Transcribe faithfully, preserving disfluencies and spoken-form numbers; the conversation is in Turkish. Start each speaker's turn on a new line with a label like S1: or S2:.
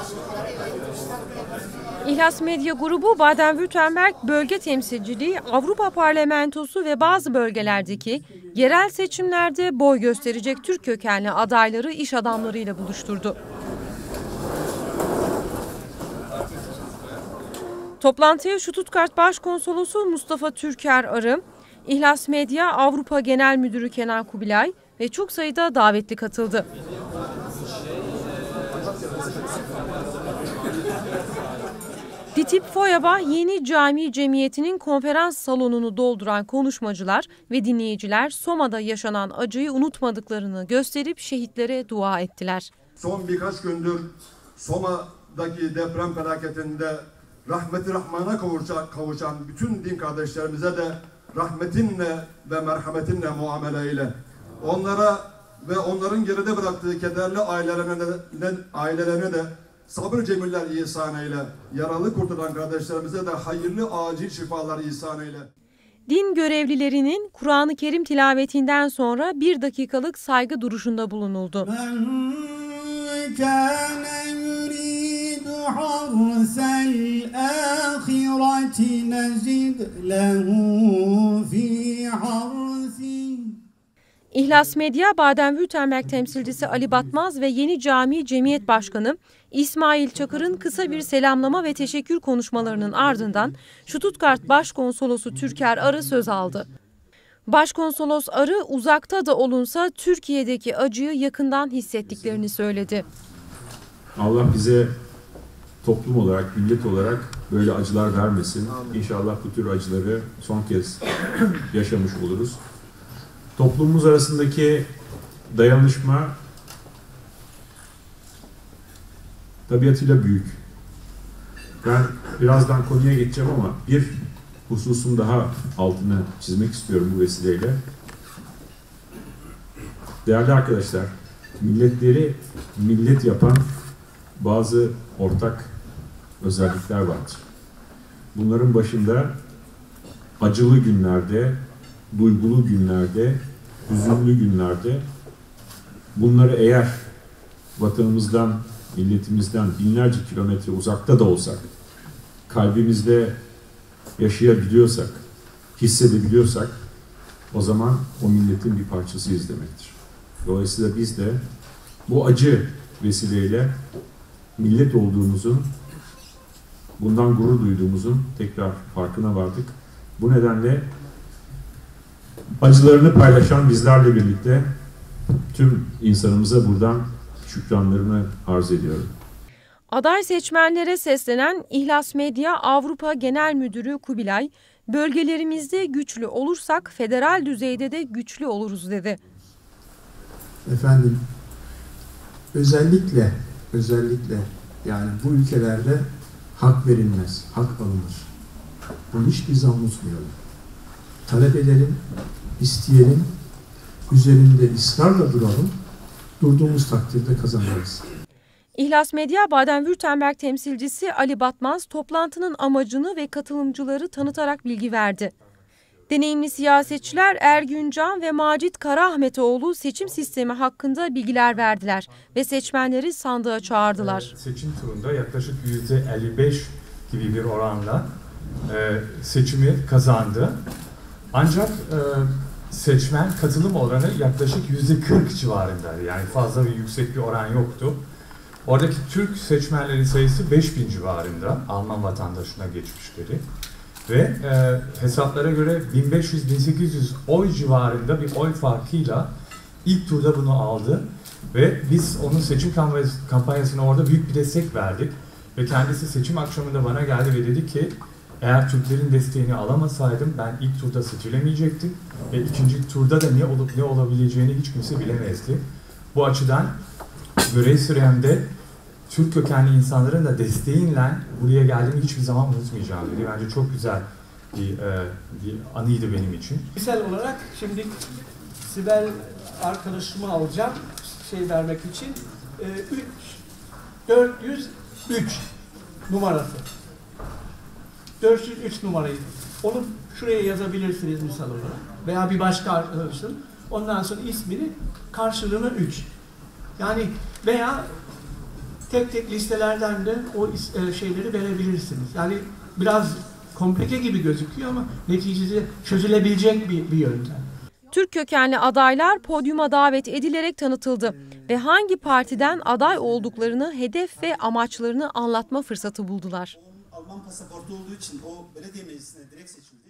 S1: İhlas Medya Grubu Baden-Württemberg Bölge Temsilciliği Avrupa Parlamentosu ve bazı bölgelerdeki yerel seçimlerde boy gösterecek Türk kökenli adayları iş adamlarıyla buluşturdu. Toplantıya Stuttgart Başkonsolosu Mustafa Türker Arı, İhlas Medya Avrupa Genel Müdürü Kenan Kubilay ve çok sayıda davetli katıldı. Ditip Foyaba Yeni Cami Cemiyeti'nin konferans salonunu dolduran konuşmacılar ve dinleyiciler Soma'da yaşanan acıyı unutmadıklarını gösterip şehitlere dua ettiler.
S2: Son birkaç gündür Soma'daki deprem felaketinde rahmeti rahmana kavuşan, kavuşan bütün din kardeşlerimize de rahmetinle ve merhametinle muamele ile onlara ve onların geride bıraktığı kederli ailelerine de, ailelerine de sabır cemiller ihsan eyle. Yaralı kurtulan kardeşlerimize de hayırlı acil şifalar ihsan eyle.
S1: Din görevlilerinin Kur'an-ı Kerim tilavetinden sonra bir dakikalık saygı duruşunda bulunuldu. İhlas Medya Baden-Württemberg temsilcisi Ali Batmaz ve Yeni Cami Cemiyet Başkanı İsmail Çakır'ın kısa bir selamlama ve teşekkür konuşmalarının ardından Stuttgart Başkonsolosu Türker Arı söz aldı. Başkonsolos Arı uzakta da olunsa Türkiye'deki acıyı yakından hissettiklerini söyledi.
S3: Allah bize toplum olarak, millet olarak böyle acılar vermesin. İnşallah bu tür acıları son kez yaşamış oluruz. Toplumumuz arasındaki dayanışma tabiatıyla büyük. Ben birazdan konuya geçeceğim ama bir hususun daha altını çizmek istiyorum bu vesileyle. Değerli arkadaşlar, milletleri millet yapan bazı ortak özellikler vardır. Bunların başında acılı günlerde, duygulu günlerde, hüzünlü günlerde bunları eğer vatanımızdan, milletimizden binlerce kilometre uzakta da olsak, kalbimizde yaşayabiliyorsak, hissedebiliyorsak o zaman o milletin bir parçasıyız demektir. Dolayısıyla biz de bu acı vesileyle millet olduğumuzun, bundan gurur duyduğumuzun tekrar farkına vardık. Bu nedenle acılarını paylaşan bizlerle birlikte tüm insanımıza buradan şükranlarımı arz ediyorum.
S1: Aday seçmenlere seslenen İhlas Medya Avrupa Genel Müdürü Kubilay, bölgelerimizde güçlü olursak federal düzeyde de güçlü oluruz dedi.
S4: Efendim, özellikle, özellikle yani bu ülkelerde hak verilmez, hak alınır. Bunu hiçbir zaman unutmayalım. Talep edelim, isteyelim, üzerinde ısrarla duralım, durduğumuz takdirde kazanırız.
S1: İhlas Medya Baden-Württemberg temsilcisi Ali Batmaz toplantının amacını ve katılımcıları tanıtarak bilgi verdi. Deneyimli siyasetçiler Ergün Can ve Macit Karaahmetoğlu seçim sistemi hakkında bilgiler verdiler ve seçmenleri sandığa çağırdılar.
S5: Seçim turunda yaklaşık yüzde elli beş gibi bir oranla e, seçimi kazandı. Ancak e, seçmen katılım oranı yaklaşık yüzde kırk civarındaydı. Yani fazla bir yüksek bir oran yoktu. Oradaki Türk seçmenlerin sayısı beş bin civarında, Alman vatandaşına geçmişleri. Ve e, hesaplara göre bin beş yüz bin sekiz yüz oy civarında bir oy farkıyla ilk turda bunu aldı. Ve biz onun seçim kampanyasına orada büyük bir destek verdik. Ve kendisi seçim akşamında bana geldi ve dedi ki eğer Türklerin desteğini alamasaydım ben ilk turda seçilemeyecektim. Ve ikinci turda da ne olup ne olabileceğini hiç kimse bilemezdi. Bu açıdan görev süremde Türk kökenli insanların da desteğiyle buraya geldiğimi hiçbir zaman unutmayacağım dedi. Bence çok güzel bir, e, bir anıydı benim için.
S6: Kişisel olarak şimdi Sibel arkadaşımı alacağım şey vermek için e, dört yüz üç numarası. dört yüz üç numarayı. Onu şuraya yazabilirsiniz misal olarak. Veya bir başka arkadaşın. Ondan sonra ismini karşılığına üç. Yani veya tek tek listelerden de o is- e, şeyleri verebilirsiniz. Yani biraz komplike gibi gözüküyor ama neticede çözülebilecek bir, bir yöntem.
S1: Türk kökenli adaylar podyuma davet edilerek tanıtıldı ve hangi partiden aday olduklarını, hedef ve amaçlarını anlatma fırsatı buldular.
S7: Alman pasaportu olduğu için o belediye meclisine direkt seçildi.